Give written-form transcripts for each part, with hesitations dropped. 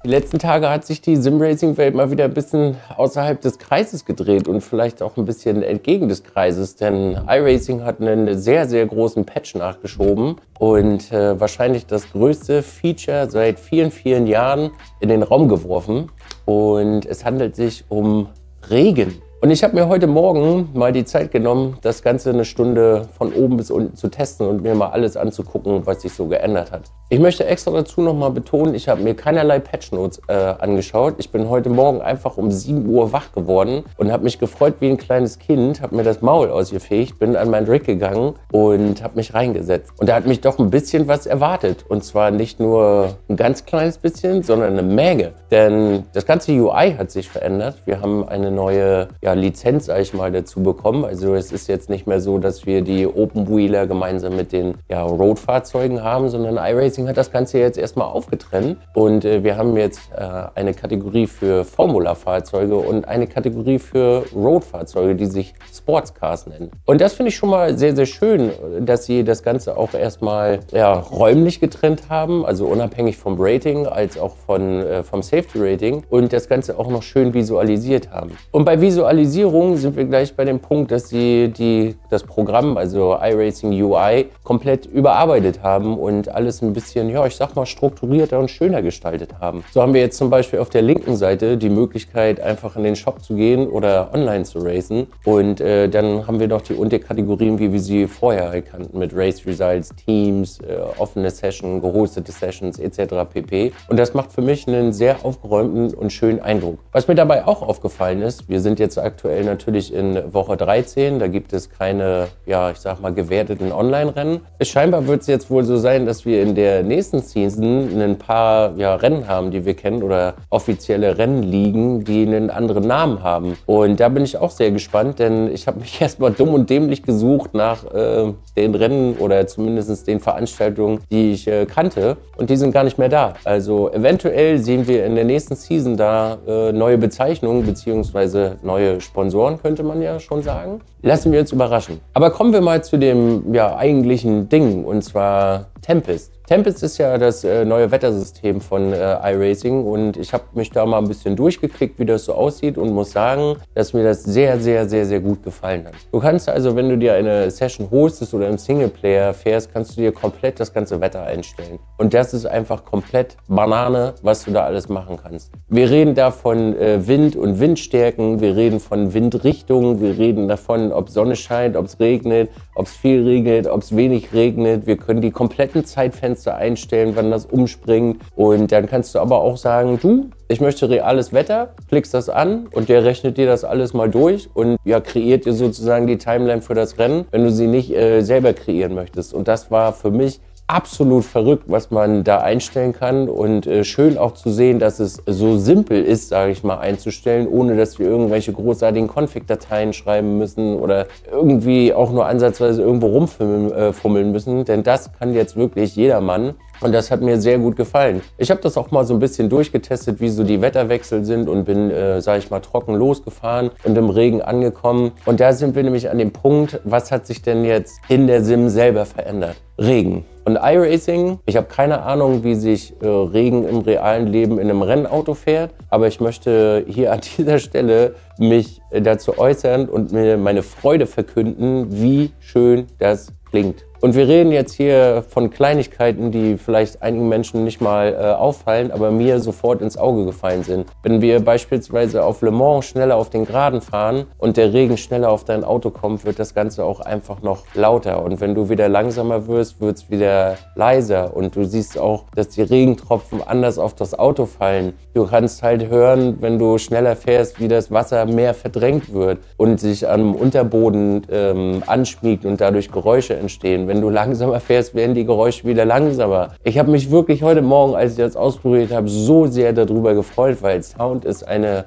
Die letzten Tage hat sich die Sim-Racing-Welt mal wieder ein bisschen außerhalb des Kreises gedreht und vielleicht auch ein bisschen entgegen des Kreises, denn iRacing hat einen sehr, sehr großen Patch nachgeschoben und wahrscheinlich das größte Feature seit vielen, vielen Jahren in den Raum geworfen. Und es handelt sich um Regen. Und ich habe mir heute Morgen mal die Zeit genommen, das Ganze eine Stunde von oben bis unten zu testen und mir mal alles anzugucken, was sich so geändert hat. Ich möchte extra dazu nochmal betonen, ich habe mir keinerlei Patch-Notes angeschaut. Ich bin heute Morgen einfach um 7 Uhr wach geworden und habe mich gefreut wie ein kleines Kind, habe mir das Maul ausgefegt, bin an meinen Rig gegangen und habe mich reingesetzt. Und da hat mich doch ein bisschen was erwartet. Und zwar nicht nur ein ganz kleines bisschen, sondern eine Menge. Denn das ganze UI hat sich verändert. Wir haben eine neue Lizenz, sag ich mal, dazu bekommen. Also es ist jetzt nicht mehr so, dass wir die Open-Wheeler gemeinsam mit den Road-Fahrzeugen haben, sondern iRacing hat das Ganze jetzt erstmal aufgetrennt. Und wir haben jetzt eine Kategorie für Formula-Fahrzeuge und eine Kategorie für Road-Fahrzeuge, die sich Sportscars nennen. Und das finde ich schon mal sehr, sehr schön, dass sie das Ganze auch erstmal räumlich getrennt haben, also unabhängig vom Rating als auch vom Safety-Rating und das Ganze auch noch schön visualisiert haben. Und bei Visualisierung sind wir gleich bei dem Punkt, dass sie das Programm, also iRacing UI, komplett überarbeitet haben und alles ein bisschen, ich sag mal, strukturierter und schöner gestaltet haben. So haben wir jetzt zum Beispiel auf der linken Seite die Möglichkeit, einfach in den Shop zu gehen oder online zu racen. Und dann haben wir noch die Unterkategorien, wie wir sie vorher halt kannten, mit Race Results, Teams, offene Session, gehostete Sessions etc. pp. Und das macht für mich einen sehr aufgeräumten und schönen Eindruck. Was mir dabei auch aufgefallen ist, wir sind jetzt aktuell natürlich in Woche 13, da gibt es keine, ich sag mal, gewerteten Online-Rennen. Scheinbar wird es jetzt wohl so sein, dass wir in der nächsten Season ein paar Rennen haben, die wir kennen oder offizielle Rennligen, die einen anderen Namen haben. Und da bin ich auch sehr gespannt, denn ich habe mich erstmal dumm und dämlich gesucht nach den Rennen oder zumindest den Veranstaltungen, die ich kannte und die sind gar nicht mehr da. Also eventuell sehen wir in der nächsten Season da neue Bezeichnungen bzw. neue Sponsoren, könnte man ja schon sagen. Lassen wir uns überraschen. Aber kommen wir mal zu dem eigentlichen Ding, und zwar Tempest. Tempest ist ja das neue Wettersystem von iRacing und ich habe mich da mal ein bisschen durchgeklickt, wie das so aussieht und muss sagen, dass mir das sehr, sehr, sehr, sehr gut gefallen hat. Du kannst also, wenn du dir eine Session hostest oder im Singleplayer fährst, kannst du dir komplett das ganze Wetter einstellen. Und das ist einfach komplett Banane, was du da alles machen kannst. Wir reden da von Wind und Windstärken, wir reden von Windrichtungen, wir reden davon, ob Sonne scheint, ob es regnet, ob es viel regnet, ob es wenig regnet. Wir können die kompletten Zeitfenster einstellen, wann das umspringt. Und dann kannst du aber auch sagen, ich möchte reales Wetter, klickst das an und der rechnet dir das alles mal durch und kreiert dir sozusagen die Timeline für das Rennen, wenn du sie nicht selber kreieren möchtest. Und das war für mich absolut verrückt, was man da einstellen kann und schön auch zu sehen, dass es so simpel ist, sage ich mal, einzustellen, ohne dass wir irgendwelche großartigen Config-Dateien schreiben müssen oder irgendwie auch nur ansatzweise irgendwo rumfummeln müssen, denn das kann jetzt wirklich jedermann. Und das hat mir sehr gut gefallen. Ich habe das auch mal so ein bisschen durchgetestet, wie so die Wetterwechsel sind und bin, sage ich mal, trocken losgefahren und im Regen angekommen. Und da sind wir nämlich an dem Punkt, was hat sich denn jetzt in der Sim selber verändert? Regen. Und iRacing, ich habe keine Ahnung, wie sich Regen im realen Leben in einem Rennauto fährt, aber ich möchte hier an dieser Stelle mich dazu äußern und mir meine Freude verkünden, wie schön das klingt. Und wir reden jetzt hier von Kleinigkeiten, die vielleicht einigen Menschen nicht mal auffallen, aber mir sofort ins Auge gefallen sind. Wenn wir beispielsweise auf Le Mans schneller auf den Geraden fahren und der Regen schneller auf dein Auto kommt, wird das Ganze auch einfach noch lauter. Und wenn du wieder langsamer wirst, wird es wieder leiser. Und du siehst auch, dass die Regentropfen anders auf das Auto fallen. Du kannst halt hören, wenn du schneller fährst, wie das Wasser mehr verdrängt wird und sich am Unterboden anschmiegt und dadurch Geräusche entstehen. Wenn du langsamer fährst, werden die Geräusche wieder langsamer. Ich habe mich wirklich heute Morgen, als ich das ausprobiert habe, so sehr darüber gefreut, weil Sound ist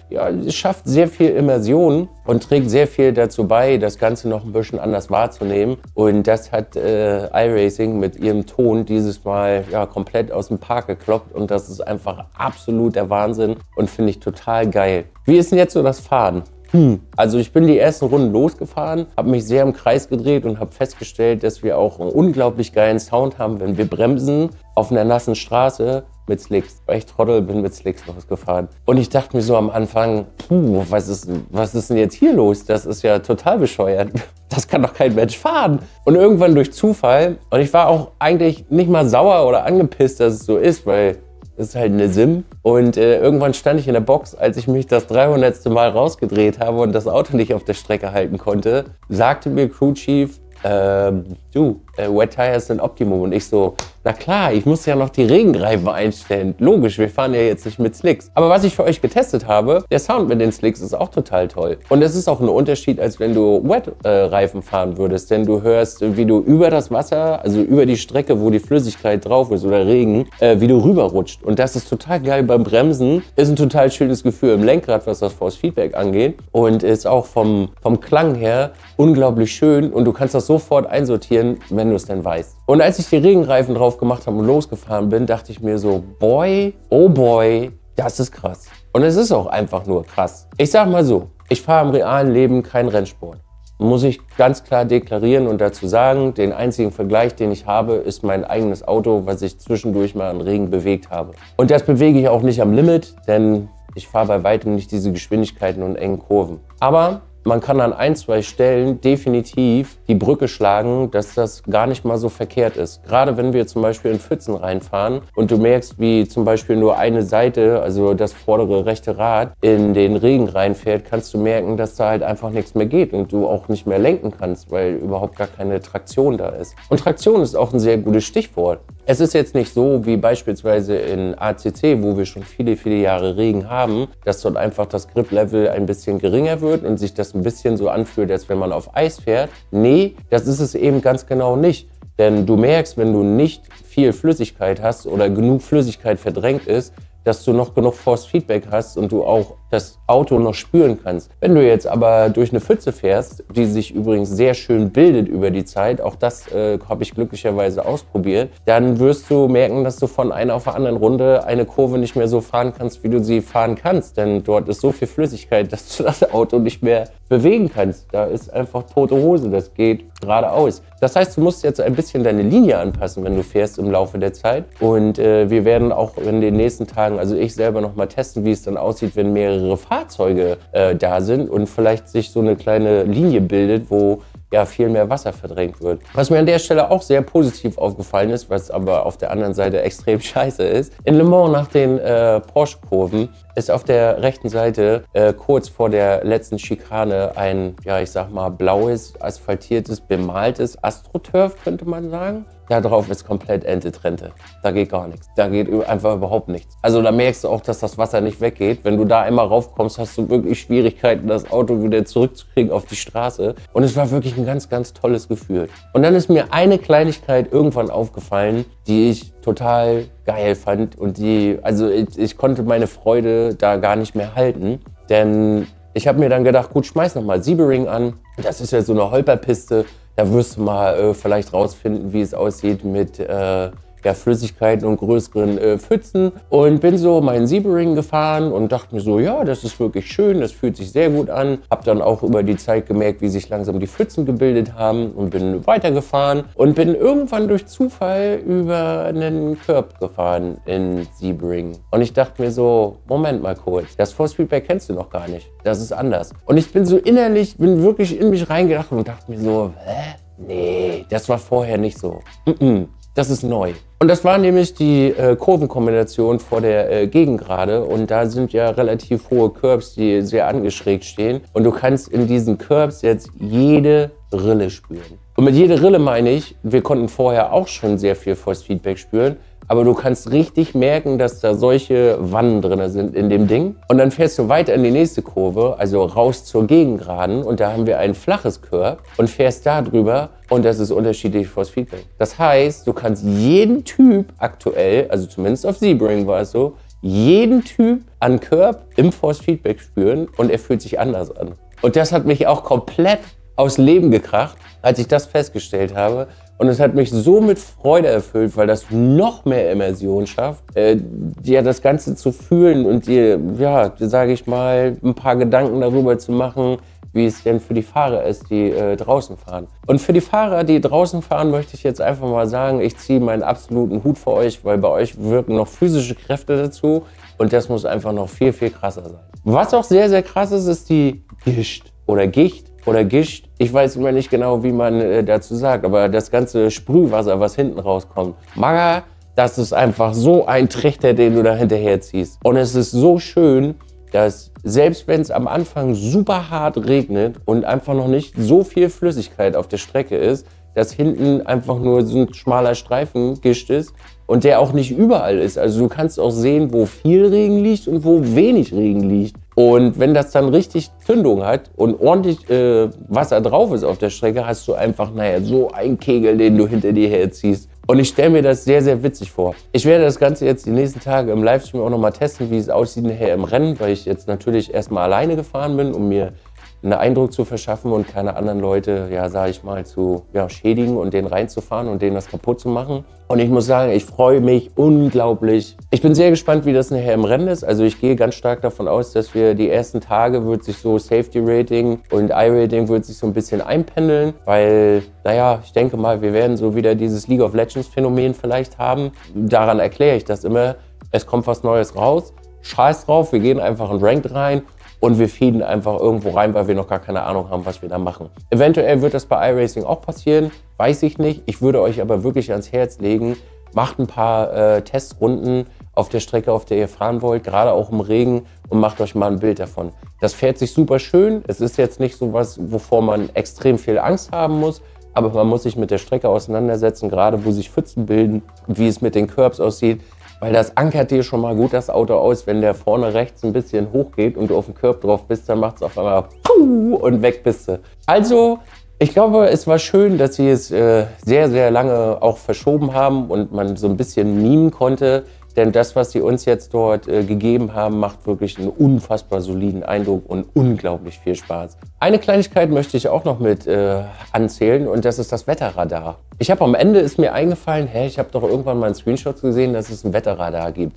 es schafft sehr viel Immersion und trägt sehr viel dazu bei, das Ganze noch ein bisschen anders wahrzunehmen. Und das hat iRacing mit ihrem Ton dieses Mal komplett aus dem Park gekloppt und das ist einfach absoluter Wahnsinn und finde ich total geil. Wie ist denn jetzt so das Fahren? Also ich bin die ersten Runden losgefahren, habe mich sehr im Kreis gedreht und habe festgestellt, dass wir auch einen unglaublich geilen Sound haben, wenn wir bremsen auf einer nassen Straße mit Slicks. Weil ich Trottel bin mit Slicks losgefahren. Und ich dachte mir so am Anfang, was ist denn jetzt hier los? Das ist ja total bescheuert. Das kann doch kein Mensch fahren. Und irgendwann durch Zufall, und ich war auch eigentlich nicht mal sauer oder angepisst, dass es so ist, weil es ist halt eine Sim. Und irgendwann stand ich in der Box, als ich mich das 300. Mal rausgedreht habe und das Auto nicht auf der Strecke halten konnte, sagte mir Crew Chief, Wet Tires sind Optimum. Und ich so, na klar, ich muss ja noch die Regenreifen einstellen. Logisch, wir fahren ja jetzt nicht mit Slicks. Aber was ich für euch getestet habe, der Sound mit den Slicks ist auch total toll. Und es ist auch ein Unterschied, als wenn du Wet-Reifen fahren würdest. Denn du hörst, wie du über das Wasser, also über die Strecke, wo die Flüssigkeit drauf ist oder Regen, wie du rüberrutscht. Und das ist total geil beim Bremsen. Ist ein total schönes Gefühl im Lenkrad, was das Force Feedback angeht. Und ist auch vom Klang her unglaublich schön. Und du kannst das sofort einsortieren, wenn du es dann weißt. Und als ich die Regenreifen drauf gemacht habe und losgefahren bin, dachte ich mir so, boy, oh boy, das ist krass. Und es ist auch einfach nur krass. Ich sag mal so, ich fahre im realen Leben keinen Rennsport. Muss ich ganz klar deklarieren und dazu sagen, den einzigen Vergleich, den ich habe, ist mein eigenes Auto, was ich zwischendurch mal im Regen bewegt habe. Und das bewege ich auch nicht am Limit, denn ich fahre bei weitem nicht diese Geschwindigkeiten und engen Kurven. Aber man kann an ein, zwei Stellen definitiv die Brücke schlagen, dass das gar nicht mal so verkehrt ist. Gerade wenn wir zum Beispiel in Pfützen reinfahren und du merkst, wie zum Beispiel nur eine Seite, also das vordere rechte Rad, in den Regen reinfährt, kannst du merken, dass da halt einfach nichts mehr geht und du auch nicht mehr lenken kannst, weil überhaupt gar keine Traktion da ist. Und Traktion ist auch ein sehr gutes Stichwort. Es ist jetzt nicht so wie beispielsweise in ACC, wo wir schon viele, viele Jahre Regen haben, dass dort einfach das Grip-Level ein bisschen geringer wird und sich das ein bisschen so anfühlt, als wenn man auf Eis fährt. Nee, das ist es eben ganz genau nicht. Denn du merkst, wenn du nicht viel Flüssigkeit hast oder genug Flüssigkeit verdrängt ist, dass du noch genug Force Feedback hast und du auch das Auto noch spüren kannst. Wenn du jetzt aber durch eine Pfütze fährst, die sich übrigens sehr schön bildet über die Zeit, auch das habe ich glücklicherweise ausprobiert, dann wirst du merken, dass du von einer auf der anderen Runde eine Kurve nicht mehr so fahren kannst, wie du sie fahren kannst. Denn dort ist so viel Flüssigkeit, dass du das Auto nicht mehr bewegen kannst. Da ist einfach tote Hose, das geht geradeaus. Das heißt, du musst jetzt ein bisschen deine Linie anpassen, wenn du fährst im Laufe der Zeit. Und wir werden auch in den nächsten Tagen, also ich selber noch mal testen, wie es dann aussieht, wenn mehrere Fahrzeuge da sind und vielleicht sich so eine kleine Linie bildet, wo ja viel mehr Wasser verdrängt wird. Was mir an der Stelle auch sehr positiv aufgefallen ist, was aber auf der anderen Seite extrem scheiße ist, in Le Mans nach den Porsche-Kurven ist auf der rechten Seite kurz vor der letzten Schikane ein, ja ich sag mal, blaues, asphaltiertes, bemaltes AstroTurf, könnte man sagen. Da drauf ist komplett Ente-Trente. Da geht gar nichts. Da geht einfach überhaupt nichts. Also da merkst du auch, dass das Wasser nicht weggeht. Wenn du da einmal raufkommst, hast du wirklich Schwierigkeiten, das Auto wieder zurückzukriegen auf die Straße. Und es war wirklich ein ganz, ganz tolles Gefühl. Und dann ist mir eine Kleinigkeit irgendwann aufgefallen, die ich total geil fand. Und ich konnte meine Freude da gar nicht mehr halten. Denn ich habe mir dann gedacht, gut, schmeiß nochmal Sebring an. Das ist ja so eine Holperpiste. Da wirst du mal vielleicht rausfinden, wie es aussieht mit Flüssigkeiten und größeren Pfützen. Und bin so meinen Sebring gefahren und dachte mir so, ja, das ist wirklich schön, das fühlt sich sehr gut an. Hab dann auch über die Zeit gemerkt, wie sich langsam die Pfützen gebildet haben und bin weitergefahren und bin irgendwann durch Zufall über einen Curb gefahren in Sebring. Und ich dachte mir so, Moment mal kurz, das Force Feedback kennst du noch gar nicht. Das ist anders. Und ich bin so innerlich, bin wirklich in mich reingedacht und dachte mir so, hä? Nee, das war vorher nicht so. Das ist neu. Und das war nämlich die Kurvenkombination vor der Gegengrade. Und da sind ja relativ hohe Curbs, die sehr angeschrägt stehen. Und du kannst in diesen Curbs jetzt jede Rille spüren. Und mit jeder Rille meine ich, wir konnten vorher auch schon sehr viel Force Feedback spüren. Aber du kannst richtig merken, dass da solche Wannen drin sind in dem Ding. Und dann fährst du weiter in die nächste Kurve, also raus zur Gegengraden. Und da haben wir ein flaches Curb und fährst da drüber. Und das ist unterschiedlich Force Feedback. Das heißt, du kannst jeden Typ aktuell, also zumindest auf Sebring war es so, jeden Typ an Curb im Force Feedback spüren und er fühlt sich anders an. Und das hat mich auch komplett aus Leben gekracht, als ich das festgestellt habe. Und es hat mich so mit Freude erfüllt, weil das noch mehr Immersion schafft, dir das Ganze zu fühlen und dir, ja, sage ich mal, ein paar Gedanken darüber zu machen, wie es denn für die Fahrer ist, die draußen fahren. Und für die Fahrer, die draußen fahren, möchte ich jetzt einfach mal sagen, ich ziehe meinen absoluten Hut für euch, weil bei euch wirken noch physische Kräfte dazu und das muss einfach noch viel, viel krasser sein. Was auch sehr, sehr krass ist, ist die Gischt oder Gicht oder Gischt. Ich weiß immer nicht genau, wie man dazu sagt, aber das ganze Sprühwasser, was hinten rauskommt. Maga, das ist einfach so ein Trichter, den du da hinterher ziehst. Und es ist so schön, dass selbst wenn es am Anfang super hart regnet und einfach noch nicht so viel Flüssigkeit auf der Strecke ist, dass hinten einfach nur so ein schmaler Streifen Gischt ist und der auch nicht überall ist. Also du kannst auch sehen, wo viel Regen liegt und wo wenig Regen liegt. Und wenn das dann richtig Zündung hat und ordentlich Wasser drauf ist auf der Strecke, hast du einfach, naja, so einen Kegel, den du hinter dir herziehst. Und ich stelle mir das sehr, sehr witzig vor. Ich werde das Ganze jetzt die nächsten Tage im Livestream auch nochmal testen, wie es aussieht nachher im Rennen, weil ich jetzt natürlich erstmal alleine gefahren bin, um mir einen Eindruck zu verschaffen und keine anderen Leute, ja, sage ich mal, zu schädigen und denen reinzufahren und denen das kaputt zu machen. Und ich muss sagen, ich freue mich unglaublich. Ich bin sehr gespannt, wie das nachher im Rennen ist. Also ich gehe ganz stark davon aus, dass wir die ersten Tage wird sich so Safety Rating und I-Rating wird sich so ein bisschen einpendeln, weil, naja, ich denke mal, wir werden so wieder dieses League of Legends Phänomen vielleicht haben. Daran erkläre ich das immer. Es kommt was Neues raus. Scheiß drauf, wir gehen einfach in Ranked rein. Und wir feeden einfach irgendwo rein, weil wir noch gar keine Ahnung haben, was wir da machen. Eventuell wird das bei iRacing auch passieren, weiß ich nicht. Ich würde euch aber wirklich ans Herz legen, macht ein paar Testrunden auf der Strecke, auf der ihr fahren wollt, gerade auch im Regen und macht euch mal ein Bild davon. Das fährt sich super schön. Es ist jetzt nicht so was, wovor man extrem viel Angst haben muss, aber man muss sich mit der Strecke auseinandersetzen, gerade wo sich Pfützen bilden, wie es mit den Curbs aussieht. Weil das ankert dir schon mal gut das Auto aus, wenn der vorne rechts ein bisschen hoch geht und du auf dem Curb drauf bist, dann macht es auf einmal Puh und weg bist du. Also, ich glaube, es war schön, dass sie es sehr, sehr lange auch verschoben haben und man so ein bisschen mimen konnte. Denn das, was sie uns jetzt dort gegeben haben, macht wirklich einen unfassbar soliden Eindruck und unglaublich viel Spaß. Eine Kleinigkeit möchte ich auch noch mit anzählen und das ist das Wetterradar. Ich habe am Ende ist mir eingefallen, ich habe doch irgendwann mal einen Screenshot gesehen, dass es ein Wetterradar gibt.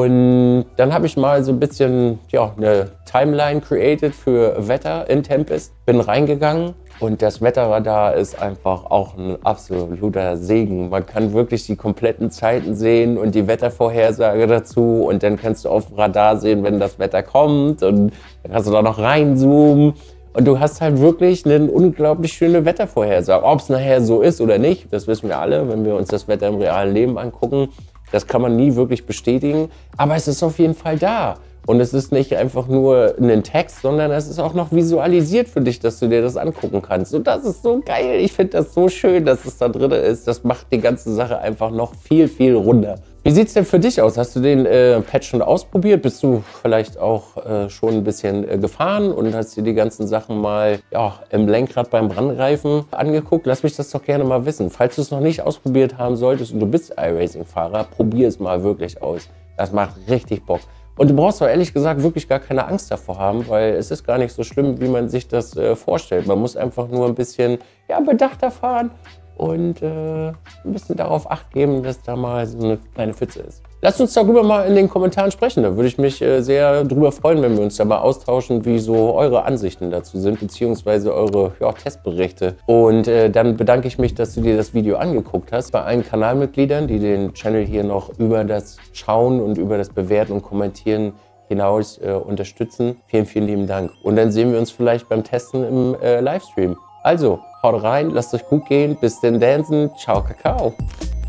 Und dann habe ich mal so ein bisschen eine Timeline created für Wetter in Tempest. Bin reingegangen. Und das Wetterradar ist einfach auch ein absoluter Segen. Man kann wirklich die kompletten Zeiten sehen und die Wettervorhersage dazu. Und dann kannst du auf dem Radar sehen, wenn das Wetter kommt. Und dann kannst du da noch reinzoomen. Und du hast halt wirklich eine unglaublich schöne Wettervorhersage. Ob es nachher so ist oder nicht, das wissen wir alle, wenn wir uns das Wetter im realen Leben angucken. Das kann man nie wirklich bestätigen. Aber es ist auf jeden Fall da. Und es ist nicht einfach nur ein Text, sondern es ist auch noch visualisiert für dich, dass du dir das angucken kannst. Und das ist so geil. Ich finde das so schön, dass es da drin ist. Das macht die ganze Sache einfach noch viel, viel runder. Wie sieht es denn für dich aus? Hast du den Patch schon ausprobiert? Bist du vielleicht auch schon ein bisschen gefahren und hast dir die ganzen Sachen mal im Lenkrad beim Brandreifen angeguckt? Lass mich das doch gerne mal wissen. Falls du es noch nicht ausprobiert haben solltest und du bist iRacing-Fahrer, probier es mal wirklich aus. Das macht richtig Bock. Und du brauchst doch ehrlich gesagt wirklich gar keine Angst davor haben, weil es ist gar nicht so schlimm, wie man sich das vorstellt. Man muss einfach nur ein bisschen bedachter fahren und ein bisschen darauf Acht geben, dass da mal so eine kleine Pfütze ist. Lasst uns darüber mal in den Kommentaren sprechen. Da würde ich mich sehr drüber freuen, wenn wir uns da mal austauschen, wie so eure Ansichten dazu sind, beziehungsweise eure Testberichte. Und dann bedanke ich mich, dass du dir das Video angeguckt hast. Bei allen Kanalmitgliedern, die den Channel hier noch über das Schauen und über das Bewerten und Kommentieren hinaus unterstützen. Vielen, vielen lieben Dank. Und dann sehen wir uns vielleicht beim Testen im Livestream. Also, haut rein, lasst euch gut gehen. Bis denn, Dansen. Ciao, Kakao.